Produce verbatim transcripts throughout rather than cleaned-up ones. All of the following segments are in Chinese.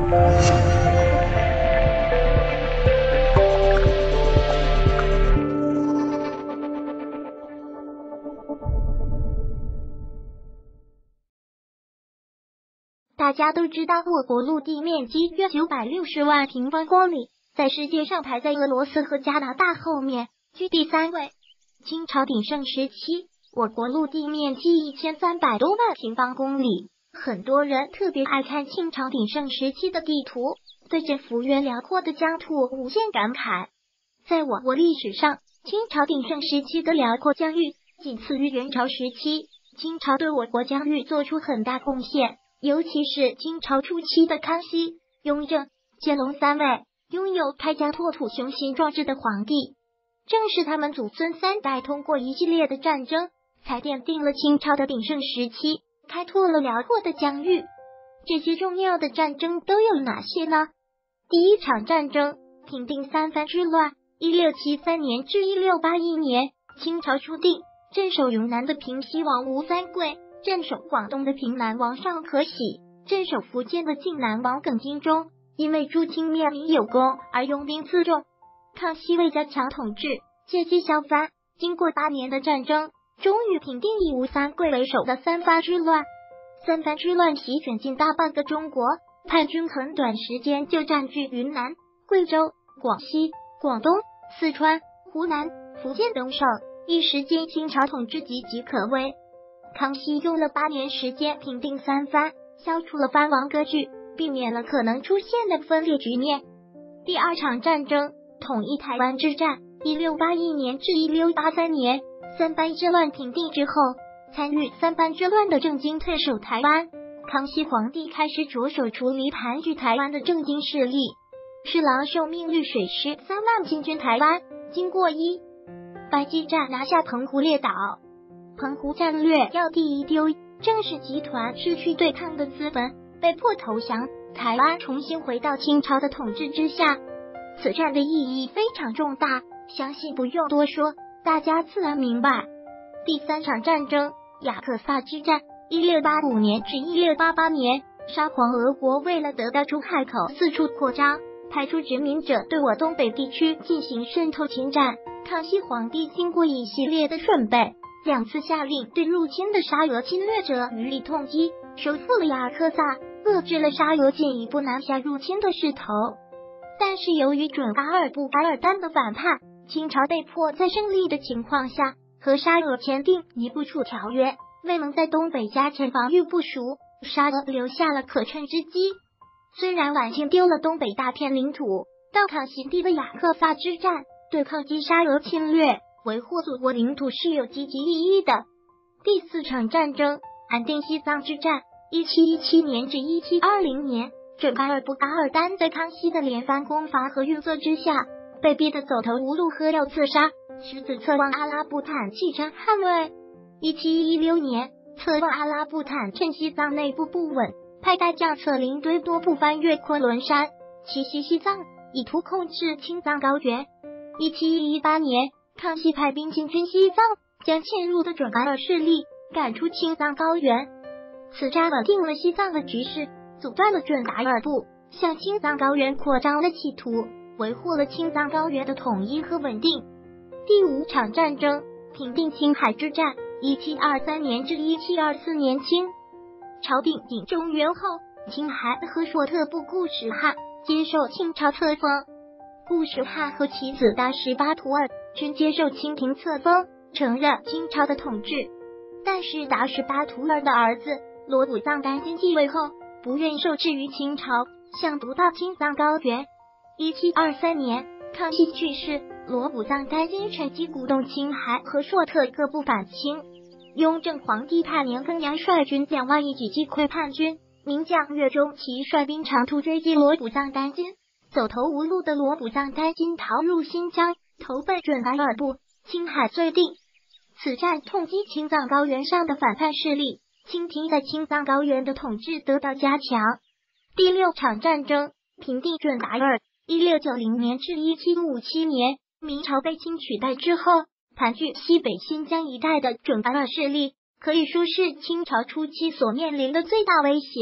大家都知道，我国陆地面积约九百六十万平方公里，在世界上排在俄罗斯和加拿大后面，居第三位。清朝鼎盛时期，我国陆地面积一千三百多万平方公里，很多人特别爱看清朝鼎盛时期的地图，对这幅员辽阔的疆土无限感慨。在我国历史上，清朝鼎盛时期的辽阔疆域仅次于元朝时期，清朝对我国疆域做出很大贡献。尤其是清朝初期的康熙、雍正、乾隆三位，拥有开疆拓土雄心壮志的皇帝，正是他们祖孙三代通过一系列的战争，才奠定了清朝的鼎盛时期，开拓了辽阔的疆域。这些重要的战争都有哪些呢？第一场战争，平定三藩之乱，一六七三年至一六八一年，清朝初定，镇守云南的平西王吴三桂，镇守广东的平南王尚可喜，镇守福建的靖南王耿精忠，因为驻清面临有功而拥兵自重。康熙为加强统治，借机削藩，经过八年的战争，终于平定以吴三桂为首的三藩之乱。三藩之乱席卷近大半个中国，叛军很短时间就占据云南、贵州、广西、广东、四川、湖南、福建等省，一时间清朝统治岌岌可危。康熙用了八年时间平定三藩，消除了藩王割据，避免了可能出现的分裂局面。第二场战争，统一台湾之战，一六八一年至一六八三年，三藩之乱平定之后，参与三藩之乱的郑经退守台湾，康熙皇帝开始着手处理盘踞台湾的郑经势力。侍郎受命率水师三万进军台湾，经过一白激战拿下澎湖列岛。澎湖战略要地一丢，郑氏集团失去对抗的资本，被迫投降，台湾重新回到清朝的统治之下。此战的意义非常重大，相信不用多说，大家自然明白。第三场战争，雅克萨之战，一六八五年至一六八八年，沙皇俄国为了得到出海口，四处扩张，派出殖民者对我东北地区进行渗透侵占。康熙皇帝经过一系列的准备，两次下令对入侵的沙俄侵略者予以痛击，收复了雅克萨，遏制了沙俄进一步南下入侵的势头。但是由于准噶尔部噶尔丹的反叛，清朝被迫在胜利的情况下和沙俄签订尼布楚条约，未能在东北加强防御部署，沙俄留下了可乘之机。虽然晚清丢了东北大片领土，但康熙帝的雅克萨之战对抗击沙俄侵略，维护祖国领土是有积极意义的。第四场战争，安定西藏之战，一七一七年至一七二零年，准噶尔部噶尔丹在康熙的连番攻伐和运作之下，被逼得走投无路，喝药自杀。其子策妄阿拉布坦弃城捍卫。一七一六年，策妄阿拉布坦趁西藏内部不稳，派大将策林堆多部翻越昆仑山，奇袭西藏，以图控制青藏高原。一七一八年，康熙派兵进军西藏，将侵入的准噶尔势力赶出青藏高原。此战稳定了西藏的局势，阻断了准噶尔部向青藏高原扩张的企图，维护了青藏高原的统一和稳定。第五场战争，平定青海之战，一七二三年至一七二四年，清朝定鼎中原后，青海和硕特部固始汗接受清朝册封。固始汗和其子达什巴图尔均接受清廷册封，承认清朝的统治。但是达什巴图尔的儿子罗卜藏丹津继位后，不愿受制于清朝，想独到青藏高原。一七二三年，康熙去世，罗卜藏丹津趁机鼓动青海和硕特各部反清。雍正皇帝太年庚阳率军两万一举击溃叛军，名将岳钟琪率兵长途追击罗卜藏丹津，走投无路的罗卜藏丹津逃入新疆，投奔准噶尔部，青海遂定。此战痛击青藏高原上的反叛势力，清廷在青藏高原的统治得到加强。第六场战争，平定准噶尔，一六九零年至一七五七年，明朝被清取代之后，盘踞西北新疆一带的准噶尔势力，可以说是清朝初期所面临的最大威胁。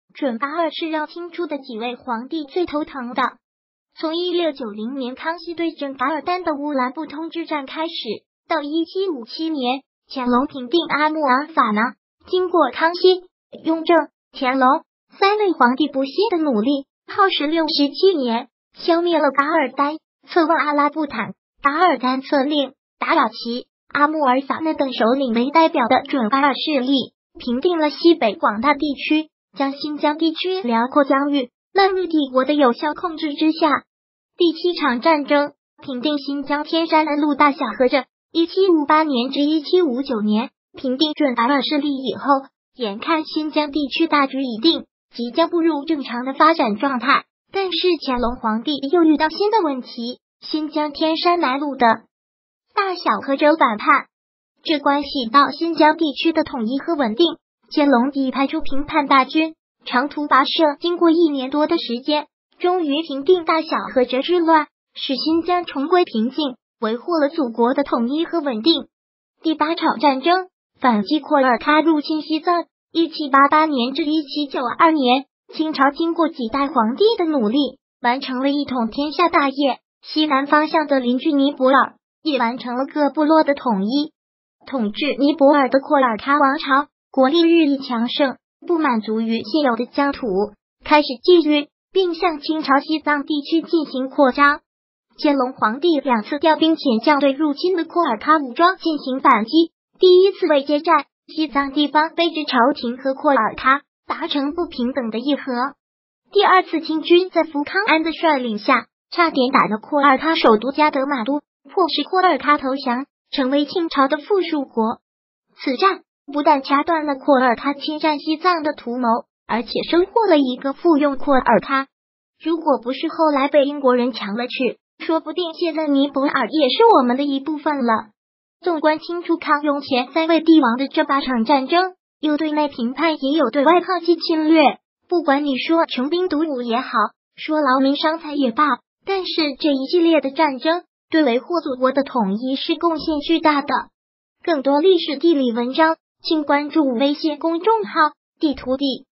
准噶尔是让清初的几位皇帝最头疼的。从一六九零年康熙对准噶尔丹的乌兰布通之战开始，到一七五七年乾隆平定阿穆尔法呢，经过康熙、雍正、乾隆三位皇帝不懈的努力，耗时六十七年，消灭了噶尔丹，策划阿拉布坦、噶尔丹策令、达尔齐、阿穆尔法那等首领为代表的准噶尔势力，平定了西北广大地区，将新疆地区辽阔疆域纳入帝国的有效控制之下。第七场战争，平定新疆天山南路大小河镇，一七五八年至一七五九年，平定准噶尔势力以后，眼看新疆地区大局已定，即将步入正常的发展状态，但是乾隆皇帝又遇到新的问题，新疆天山南路的大小河州反叛，这关系到新疆地区的统一和稳定。乾隆帝派出平叛大军，长途跋涉，经过一年多的时间，终于平定大小河州之乱，使新疆重归平静，维护了祖国的统一和稳定。第八场战争，反击廓尔喀入侵西藏，一七八八年至一七九二年，清朝经过几代皇帝的努力，完成了一统天下大业。西南方向的邻居尼泊尔也完成了各部落的统一。统治尼泊尔的廓尔喀王朝国力日益强盛，不满足于现有的疆土，开始觊觎，并向清朝西藏地区进行扩张。乾隆皇帝两次调兵遣将对入侵的廓尔喀武装进行反击。第一次卫接战，西藏地方卑职朝廷和廓尔喀达成不平等的议和。第二次清军在福康安的率领下，差点打了廓尔喀首都加德满都，迫使廓尔喀投降，成为清朝的附属国。此战不但掐断了廓尔喀侵占西藏的图谋，而且收获了一个附庸廓尔喀。如果不是后来被英国人抢了去，说不定现在尼泊尔也是我们的一部分了。纵观清初康雍乾三位帝王的这八场战争，有对内平叛，也有对外抗击侵略。不管你说穷兵黩武也好，说劳民伤财也罢，但是这一系列的战争对维护祖国的统一是贡献巨大的。更多历史地理文章，请关注微信公众号地图地。